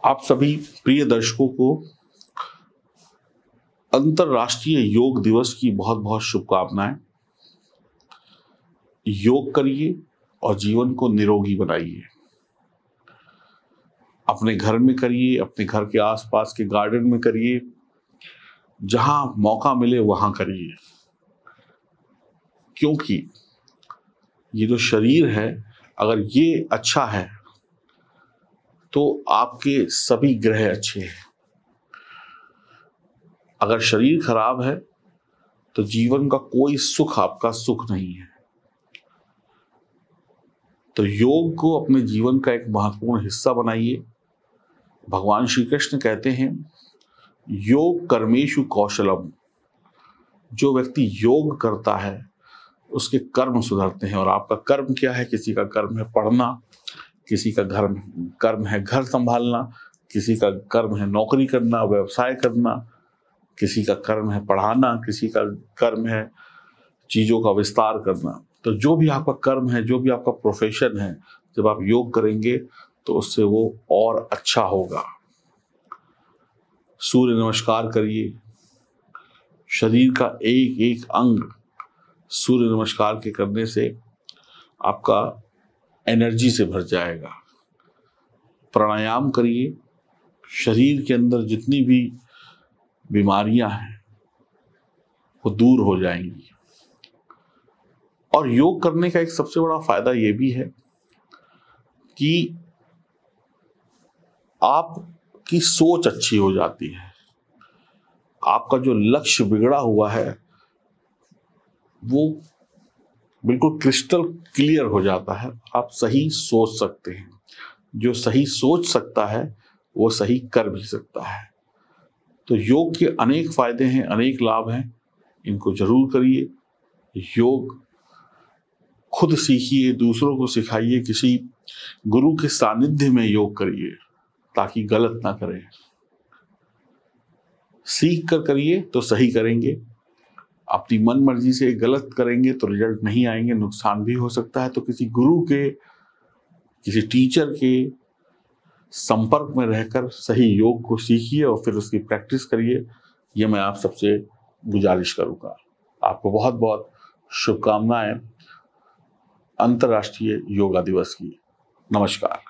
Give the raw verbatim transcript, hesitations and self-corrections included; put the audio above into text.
आप सभी प्रिय दर्शकों को अंतर्राष्ट्रीय योग दिवस की बहुत बहुत शुभकामनाएं। योग करिए और जीवन को निरोगी बनाइए। अपने घर में करिए, अपने घर के आसपास के गार्डन में करिए, जहां मौका मिले वहां करिए, क्योंकि ये जो शरीर है, अगर ये अच्छा है तो आपके सभी ग्रह अच्छे हैं। अगर शरीर खराब है तो जीवन का कोई सुख आपका सुख नहीं है। तो योग को अपने जीवन का एक महत्वपूर्ण हिस्सा बनाइए। भगवान श्री कृष्ण कहते हैं, योग कर्मेषु कौशलम। जो व्यक्ति योग करता है उसके कर्म सुधरते हैं। और आपका कर्म क्या है? किसी का कर्म है पढ़ना, किसी का घर कर्म है घर संभालना, किसी का कर्म है नौकरी करना, व्यवसाय करना, किसी का कर्म है पढ़ाना, किसी का कर्म है चीजों का विस्तार करना। तो जो भी आपका कर्म है, जो भी आपका प्रोफेशन है, जब आप योग करेंगे तो उससे वो और अच्छा होगा। सूर्य नमस्कार करिए। शरीर का एक एक अंग सूर्य नमस्कार के करने से आपका एनर्जी से भर जाएगा। प्राणायाम करिए। शरीर के अंदर जितनी भी बीमारियां हैं वो दूर हो जाएंगी। और योग करने का एक सबसे बड़ा फायदा ये भी है कि आपकी सोच अच्छी हो जाती है। आपका जो लक्ष्य बिगड़ा हुआ है वो बिल्कुल क्रिस्टल क्लियर हो जाता है। आप सही सोच सकते हैं। जो सही सोच सकता है वो सही कर भी सकता है। तो योग के अनेक फायदे हैं, अनेक लाभ हैं। इनको जरूर करिए। योग खुद सीखिए, दूसरों को सिखाइए। किसी गुरु के सानिध्य में योग करिए ताकि गलत ना करें। सीख कर करिए तो सही करेंगे। अपनी मन मर्जी से गलत करेंगे तो रिजल्ट नहीं आएंगे, नुकसान भी हो सकता है। तो किसी गुरु के, किसी टीचर के संपर्क में रहकर सही योग को सीखिए और फिर उसकी प्रैक्टिस करिए। ये मैं आप सबसे गुजारिश करूंगा। आपको बहुत बहुत शुभकामनाएं अंतर्राष्ट्रीय योगा दिवस की। नमस्कार।